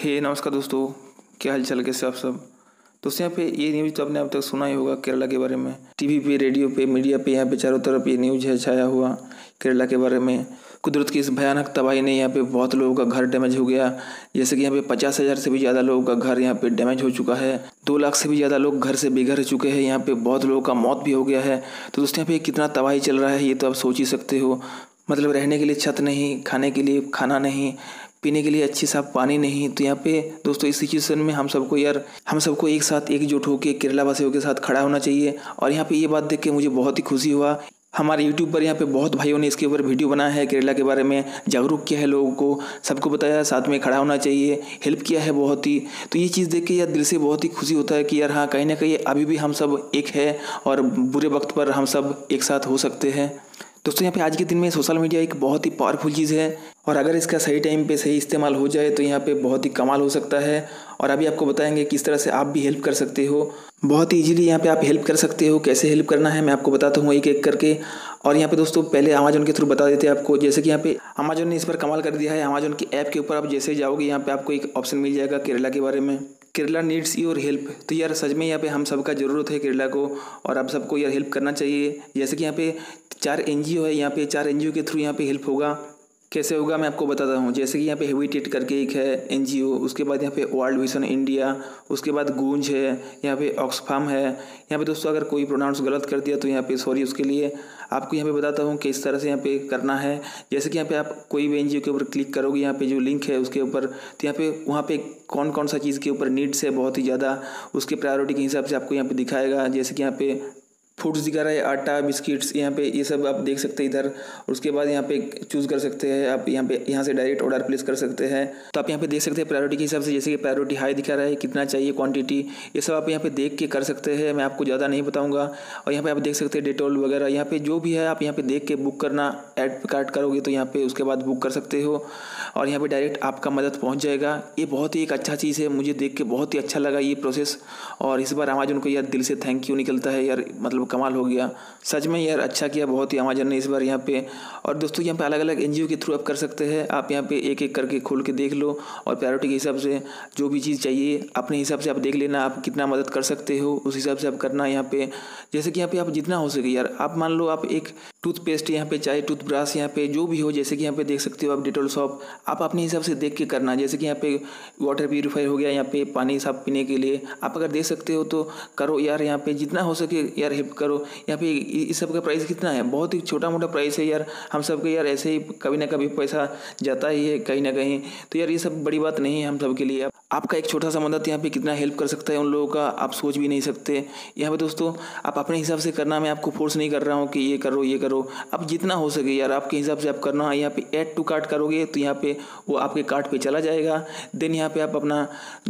नमस्कार दोस्तों, क्या हाल चाल, कैसे आप सब दोस्तों। यहाँ पे ये न्यूज़ तो आपने अब तक सुना ही होगा केरला के बारे में। टीवी पे, रेडियो पे, मीडिया पे यहाँ पे चारों तरफ ये न्यूज़ है छाया हुआ केरला के बारे में। कुदरत की इस भयानक तबाही ने यहाँ पे बहुत लोगों का घर डैमेज हो गया। जैसे कि यहाँ पे 50,000 से भी ज़्यादा लोगों का घर यहाँ पे डैमेज हो चुका है। 2 लाख से भी ज़्यादा लोग घर से बेघर हो चुके हैं। यहाँ पे बहुत लोगों का मौत भी हो गया है। तो दोस्तों यहाँ पे कितना तबाही चल रहा है ये तो आप सोच ही सकते हो। मतलब रहने के लिए छत नहीं, खाने के लिए खाना नहीं, पीने के लिए अच्छी साफ पानी नहीं। तो यहाँ पे दोस्तों इस सिचुएशन में हम सबको एक साथ एकजुट होकर केरला वासियों के साथ खड़ा होना चाहिए। और यहाँ पे ये बात देख के मुझे बहुत ही खुशी हुआ। हमारे यूट्यूब पर यहाँ पे बहुत भाइयों ने इसके ऊपर वीडियो बनाया है, केरला के बारे में जागरूक किया है लोगों को, सबको बताया साथ में खड़ा होना चाहिए, हेल्प किया है बहुत ही। तो ये चीज़ देख के यार दिल से बहुत ही खुशी होता है कि यार हाँ, कहीं ना कहीं अभी भी हम सब एक है और बुरे वक्त पर हम सब एक साथ हो सकते हैं। दोस्तों यहाँ पे आज के दिन में सोशल मीडिया एक बहुत ही पावरफुल चीज़ है और अगर इसका सही टाइम पे सही इस्तेमाल हो जाए तो यहाँ पे बहुत ही कमाल हो सकता है। और अभी आपको बताएंगे किस तरह से आप भी हेल्प कर सकते हो। बहुत ही इजीली यहाँ पे आप हेल्प कर सकते हो। कैसे हेल्प करना है मैं आपको बताता हूँ एक एक करके। और यहाँ पे दोस्तों पहले अमेजोन के थ्रू बता देते हैं आपको। जैसे कि यहाँ पे अमेजोन ने इस पर कमाल कर दिया है। अमेजोन की ऐप के ऊपर आप जैसे जाओगे यहाँ पे आपको एक ऑप्शन मिल जाएगा केरला के बारे में, केरला नीड्स योर हेल्प। तो यार सच में यहाँ पे हम सबका ज़रूरत है केरला को और आप सबको यार हेल्प करना चाहिए। जैसे कि यहाँ पे 4 NGO है, यहाँ पे 4 NGO के थ्रू यहाँ पे हेल्प होगा। कैसे होगा मैं आपको बताता हूँ। जैसे कि यहाँ पे हेविटेट करके एक है NGO, उसके बाद यहाँ पे वर्ल्ड विजन इंडिया, उसके बाद गूंज है, यहाँ पे ऑक्सफाम है। यहाँ पे दोस्तों अगर कोई प्रोनाउंस गलत कर दिया तो यहाँ पे सॉरी उसके लिए। आपको यहाँ पे बताता हूँ कि इस तरह से यहाँ पे करना है। जैसे कि यहाँ पे आप कोई भी NGO के ऊपर क्लिक करोगे, यहाँ पे जो लिंक है उसके ऊपर, तो यहाँ पे वहाँ पे कौन कौन सा चीज़ के ऊपर नीड्स है बहुत ही ज़्यादा, उसके प्रायोरिटी के हिसाब से आपको यहाँ पे दिखाएगा। जैसे कि यहाँ पे फूड्स दिखा रहा है, आटा, बिस्किट्स, यहाँ पे ये सब आप देख सकते हैं इधर। उसके बाद यहाँ पे चूज़ कर सकते हैं आप, यहाँ से डायरेक्ट ऑर्डर प्लेस कर सकते हैं। तो आप यहाँ पे देख सकते हैं प्रायोरिटी के हिसाब से। जैसे कि प्रायोरिटी हाई दिखा रहा है, कितना चाहिए क्वांटिटी, ये सब आप यहाँ पे देख के कर सकते हैं। मैं आपको ज़्यादा नहीं बताऊँगा। और यहाँ पे आप देख सकते हैं डेटॉल वगैरह, यहाँ पे जो भी है आप यहाँ पे देख के बुक करना, ऐड कार्ड करोगे तो यहाँ पे उसके बाद बुक कर सकते हो और यहाँ पे डायरेक्ट आपका मदद पहुँच जाएगा। ये बहुत ही एक अच्छा चीज़ है, मुझे देख के बहुत ही अच्छा लगा ये प्रोसेस। और इस बार अमेजोन को यार दिल से थैंक यू निकलता है यार, मतलब कमाल हो गया सच में यार। अच्छा किया बहुत ही अमेजोन ने इस बार यहाँ पे। और दोस्तों यहाँ पे अलग अलग NGO के थ्रू आप कर सकते हैं। आप यहाँ पे एक एक करके खोल के देख लो और प्रायोरिटी के हिसाब से जो भी चीज़ चाहिए अपने हिसाब से आप देख लेना, आप कितना मदद कर सकते हो उस हिसाब से आप करना यहाँ पे। जैसे कि यहाँ पे आप जितना हो सके यार, आप मान लो आप एक टूथपेस्ट यहाँ पे, चाहे टूथब्रश, यहाँ पे जो भी हो, जैसे कि यहाँ पे देख सकते हो आप डेटॉल सॉप, आप अपने हिसाब से देख के करना। जैसे कि यहाँ पे वाटर प्यूरीफायर हो गया, यहाँ पे पानी साफ पीने के लिए आप अगर दे सकते हो तो करो यार। यहाँ पे जितना हो सके यार हेल्प करो। यहाँ पे इस सब का प्राइस कितना है, बहुत ही छोटा मोटा प्राइस है यार। हम सब के यार ऐसे ही कभी ना कभी पैसा जाता ही है कहीं ना कहीं। तो यार ये सब बड़ी बात नहीं है हम सब के लिए। आपका एक छोटा सा मदद यहाँ पे कितना हेल्प कर सकता है उन लोगों का, आप सोच भी नहीं सकते। यहाँ पे दोस्तों आप अपने हिसाब से करना, मैं आपको फोर्स नहीं कर रहा हूँ कि ये करो ये करो। अब जितना हो सके यार आपके हिसाब से आप करना। यहाँ पे ऐड टू कार्ट करोगे तो यहाँ पे वो आपके कार्ट पे चला जाएगा। देन यहाँ पे आप अपना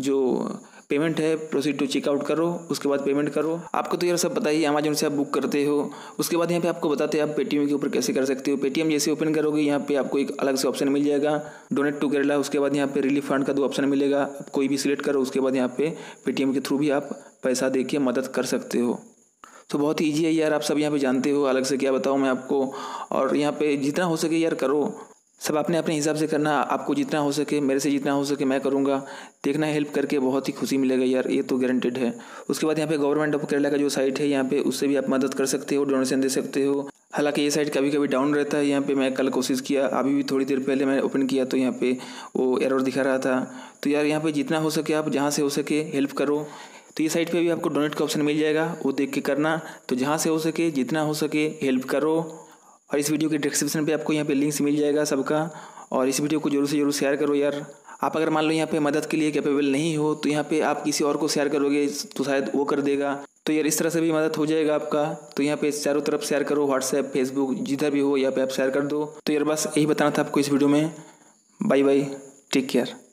जो पेमेंट है प्रोसीड टू चेकआउट करो, उसके बाद पेमेंट करो। आपको तो यार सब पता ही, अमेजोन से आप बुक करते हो। उसके बाद यहाँ पे आपको बताते हैं आप पेटीएम के ऊपर कैसे कर सकते हो। पेटीएम जैसे ओपन करोगे यहाँ पे आपको एक अलग से ऑप्शन मिल जाएगा, डोनेट टू केरला। उसके बाद यहाँ पे रिलीफ फंड का 2 ऑप्शन मिलेगा, आप कोई भी सिलेक्ट करो। उसके बाद यहाँ पे पेटीएम के थ्रू भी आप पैसा दे के मदद कर सकते हो। तो बहुत ही ईजी है यार, आप सब यहाँ पे जानते हो, अलग से क्या बताऊँ मैं आपको। और यहाँ पे जितना हो सके यार करो, सब अपने अपने हिसाब से करना। आपको जितना हो सके, मेरे से जितना हो सके मैं करूँगा। देखना हेल्प करके बहुत ही खुशी मिलेगा यार, ये तो गारंटेड है। उसके बाद यहाँ पे गवर्नमेंट ऑफ केरला का जो साइट है यहाँ पे, उससे भी आप मदद कर सकते हो, डोनेशन दे सकते हो। हालांकि ये साइट कभी कभी डाउन रहता है। यहाँ पे मैं कल कोशिश किया, अभी भी थोड़ी देर पहले मैंने ओपन किया तो यहाँ पे वो एरर दिखा रहा था। तो यार यहाँ पे जितना हो सके आप जहाँ से हो सके हेल्प करो। तो ये साइट पे भी आपको डोनेट का ऑप्शन मिल जाएगा, वो देख के करना। तो जहाँ से हो सके जितना हो सके हेल्प करो। और इस वीडियो के डिस्क्रिप्शन पे आपको यहाँ पे लिंक्स मिल जाएगा सबका। और इस वीडियो को जरूर से जरूर शेयर करो यार। आप अगर मान लो यहाँ पे मदद के लिए कैपेबल नहीं हो तो यहाँ पे आप किसी और को शेयर करोगे तो शायद वो कर देगा। तो यार इस तरह से भी मदद हो जाएगा आपका। तो यहाँ पे चारों तरफ शेयर करो, व्हाट्सएप, फेसबुक, जिधर भी हो यहाँ पे आप शेयर कर दो। तो यार बस यही बताना था आपको इस वीडियो में। Bye bye, take care.